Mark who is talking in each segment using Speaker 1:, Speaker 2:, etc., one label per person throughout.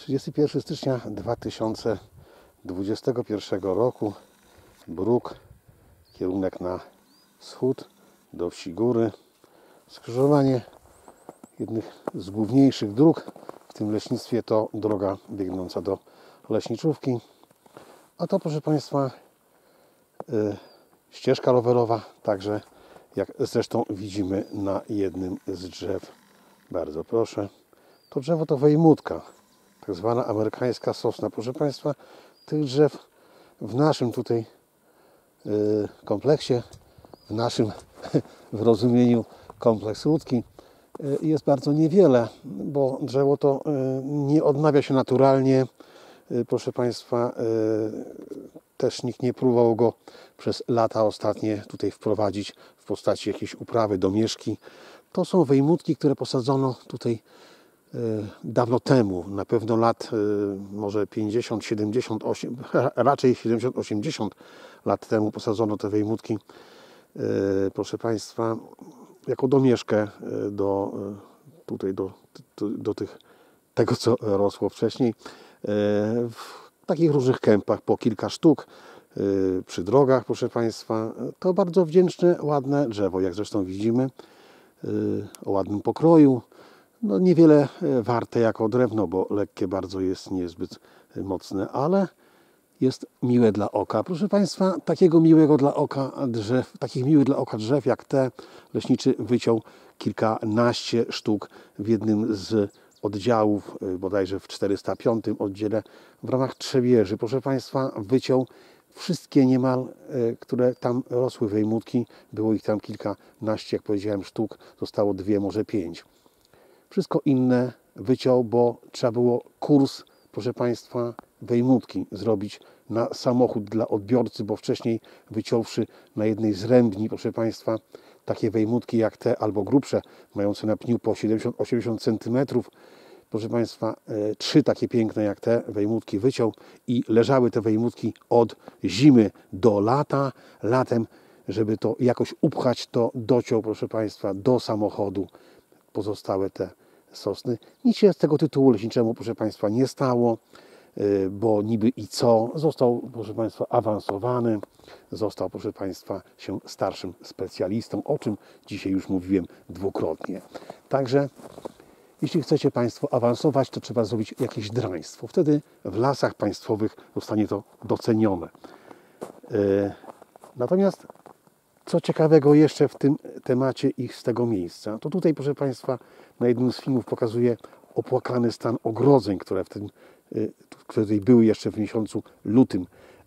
Speaker 1: 31 stycznia 2021 roku. Bruk, kierunek na wschód do Wsi Góry. Skrzyżowanie jednych z główniejszych dróg w tym leśnictwie to droga biegnąca do Leśniczówki. A to, proszę Państwa, ścieżka rowerowa, także jak zresztą widzimy na jednym z drzew. Bardzo proszę. To drzewo to wejmutka, tak zwana amerykańska sosna. Proszę Państwa, tych drzew w naszym tutaj kompleksie, w naszym w rozumieniu kompleks łódzki jest bardzo niewiele, bo drzewo to nie odnawia się naturalnie. Proszę Państwa, też nikt nie próbował go przez lata ostatnie tutaj wprowadzić w postaci jakiejś uprawy, domieszki. To są wejmutki, które posadzono tutaj dawno temu, na pewno lat może 50, 78, raczej 70, 80 lat temu posadzono te wejmutki, proszę Państwa, jako domieszkę tego, co rosło wcześniej, w takich różnych kępach po kilka sztuk, przy drogach, proszę Państwa. To bardzo wdzięczne, ładne drzewo, jak zresztą widzimy, o ładnym pokroju. No niewiele warte jako drewno, bo lekkie bardzo jest, niezbyt mocne, ale jest miłe dla oka. Proszę Państwa, takich miłych dla oka drzew jak te leśniczy wyciął kilkanaście sztuk w jednym z oddziałów, bodajże w 405 oddziale w ramach Trzebieży. Proszę Państwa, wyciął wszystkie niemal, które tam rosły wejmutki. Było ich tam kilkanaście, jak powiedziałem, sztuk. Zostało 2, może 5. Wszystko inne wyciął, bo trzeba było kurs, proszę Państwa, wejmutki zrobić na samochód dla odbiorcy, bo wcześniej wyciąwszy na jednej z rębni, proszę Państwa, takie wejmutki jak te, albo grubsze, mające na pniu po 70-80 cm, proszę Państwa, 3 takie piękne jak te wejmutki wyciął i leżały te wejmutki od zimy do lata. Latem, żeby to jakoś upchać, to dociął, proszę Państwa, do samochodu pozostałe te sosny. Nic się z tego tytułu leśniczemu, proszę Państwa, nie stało, bo niby i co? Został, proszę Państwa, awansowany, został, proszę Państwa, się starszym specjalistą, o czym dzisiaj już mówiłem dwukrotnie. Także jeśli chcecie Państwo awansować, to trzeba zrobić jakieś draństwo. Wtedy w lasach państwowych zostanie to docenione. Natomiast co ciekawego jeszcze w tym temacie i z tego miejsca, to tutaj, proszę Państwa, na jednym z filmów pokazuję opłakany stan ogrodzeń, które tutaj były jeszcze w miesiącu lutym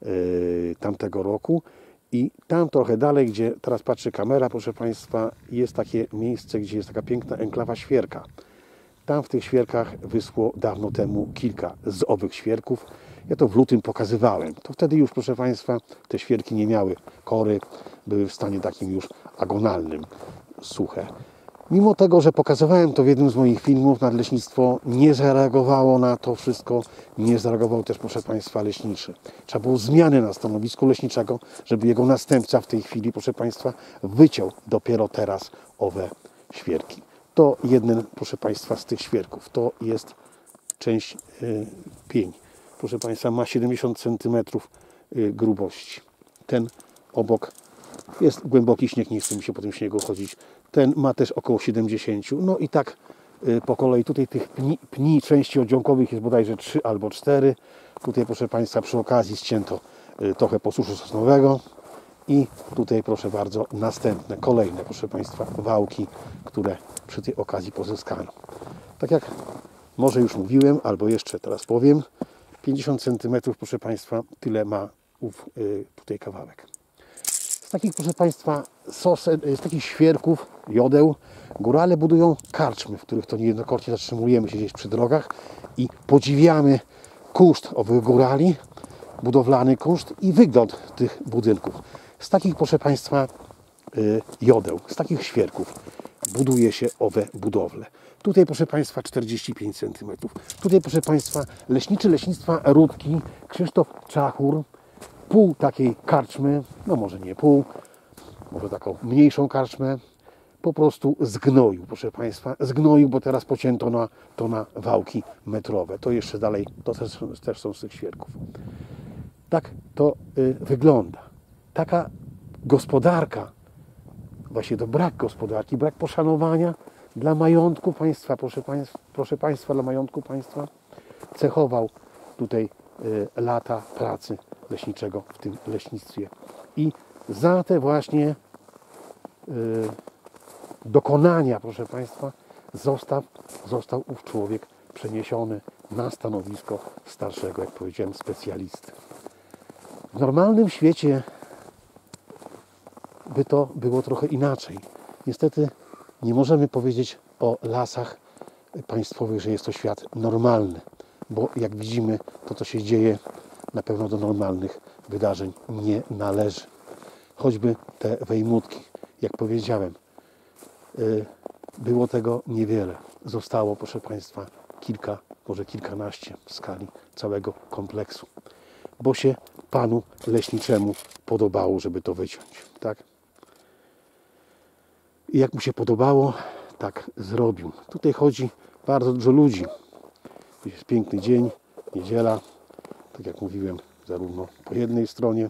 Speaker 1: tamtego roku. I tam trochę dalej, gdzie teraz patrzy kamera, proszę Państwa, jest takie miejsce, gdzie jest taka piękna enklawa świerka. Tam w tych świerkach wyschło dawno temu kilka z owych świerków. Ja to w lutym pokazywałem. To wtedy już, proszę Państwa, te świerki nie miały kory, były w stanie takim już agonalnym, suche. Mimo tego, że pokazywałem to w jednym z moich filmów, nadleśnictwo nie zareagowało na to wszystko, nie zareagował też, proszę Państwa, leśniczy. Trzeba było zmiany na stanowisku leśniczego, żeby jego następca w tej chwili, proszę Państwa, wyciął dopiero teraz owe świerki. To jeden, proszę Państwa, z tych świerków. To jest część pień. Proszę Państwa, ma 70 cm grubości. Ten obok jest głęboki śnieg, nie chce mi się po tym śniegu chodzić. Ten ma też około 70. No i tak po kolei. Tutaj tych pni części oddziałkowych jest bodajże 3 albo 4. Tutaj, proszę Państwa, przy okazji ścięto trochę posuszu sosnowego. I tutaj, proszę bardzo, następne, kolejne, proszę Państwa, wałki, które przy tej okazji pozyskano. Tak jak może już mówiłem, albo jeszcze teraz powiem, 50 cm, proszę Państwa, tyle ma tutaj kawałek. Z takich, proszę Państwa, z takich świerków, jodeł, górale budują karczmy, w których to niejednokrotnie zatrzymujemy się gdzieś przy drogach i podziwiamy kunszt owych górali, budowlany kunszt i wygląd tych budynków. Z takich, proszę Państwa, jodeł, z takich świerków buduje się owe budowle. Tutaj, proszę Państwa, 45 cm. Tutaj, proszę Państwa, leśniczy leśnictwa Rudki, Krzysztof Czachur, pół takiej karczmy, no może nie pół, może taką mniejszą karczmę, po prostu zgnoił, proszę Państwa. Zgnoił, bo teraz pocięto to na wałki metrowe. To jeszcze dalej, to też są z tych świerków. Tak to wygląda. Taka gospodarka, właśnie to brak gospodarki, brak poszanowania dla majątku państwa, proszę Państwa, dla majątku państwa cechował tutaj lata pracy leśniczego w tym leśnictwie. I za te właśnie dokonania, proszę Państwa, został ów człowiek przeniesiony na stanowisko starszego, jak powiedziałem, specjalisty. W normalnym świecie by to było trochę inaczej. Niestety nie możemy powiedzieć o lasach państwowych, że jest to świat normalny, bo jak widzimy, to co się dzieje na pewno do normalnych wydarzeń nie należy. Choćby te wejmutki, jak powiedziałem, było tego niewiele. Zostało, proszę Państwa, kilka, może kilkanaście w skali całego kompleksu, bo się panu leśniczemu podobało, żeby to wyciąć, tak? I jak mu się podobało, tak zrobił. Tutaj chodzi bardzo dużo ludzi. Jest piękny dzień, niedziela, tak jak mówiłem, zarówno po jednej stronie,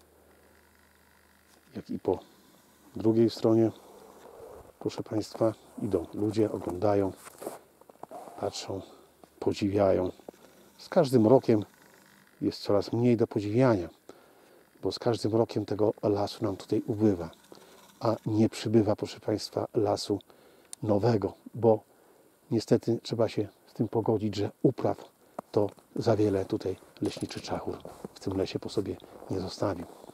Speaker 1: jak i po drugiej stronie. Proszę Państwa, idą ludzie, oglądają, patrzą, podziwiają. Z każdym rokiem jest coraz mniej do podziwiania, bo z każdym rokiem tego lasu nam tutaj ubywa, a nie przybywa, proszę Państwa, lasu nowego, bo niestety trzeba się z tym pogodzić, że upraw to za wiele tutaj leśniczy czachór w tym lesie po sobie nie zostawił.